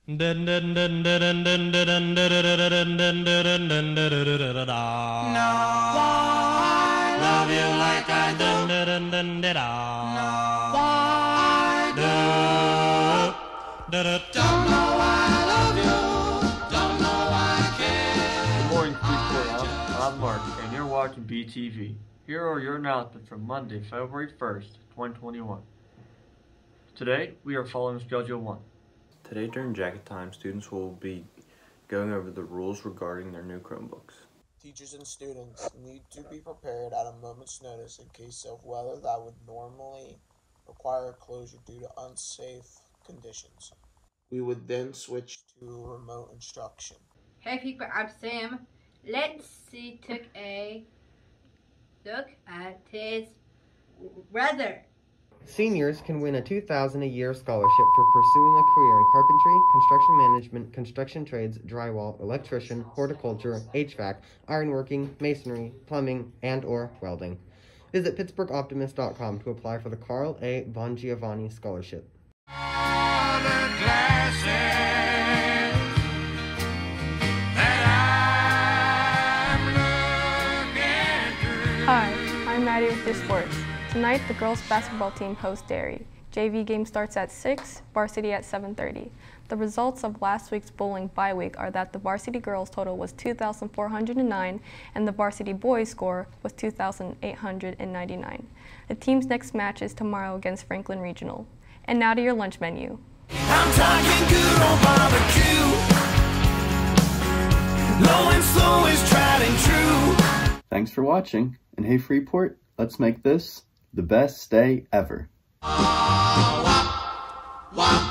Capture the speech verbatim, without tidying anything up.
love you like I do. Don't know why I love you. Don't know why I care. Good morning, people. I'm, I'm Mark, and you're watching B T V. Here are your announcements for Monday, February first, twenty twenty-one. Today, we are following Schedule one. Today during jacket time, students will be going over the rules regarding their new Chromebooks. Teachers and students need to be prepared at a moment's notice in case of weather that would normally require closure due to unsafe conditions. We would then switch to remote instruction. Hey people, I'm Sam. Let's see, took a look at his weather. Seniors can win a two thousand dollars a year scholarship for pursuing a career in carpentry, construction management, construction trades, drywall, electrician, horticulture, H V A C, ironworking, masonry, plumbing, and or welding. Visit Pittsburgh Optimist dot com to apply for the Carl A. Von Giovanni Scholarship. Hi, I'm Maddie with your sports. Tonight, the girls' basketball team hosts Derry. J V game starts at six, varsity at seven thirty. The results of last week's bowling bye week are that the varsity girls' total was two thousand four hundred nine and the varsity boys' score was two thousand eight hundred ninety-nine. The team's next match is tomorrow against Franklin Regional. And now to your lunch menu. I'm talking good old barbecue. Low and slow is tried and true. Thanks for watching, and hey Freeport, let's make this the best day ever. Oh, wah, wah.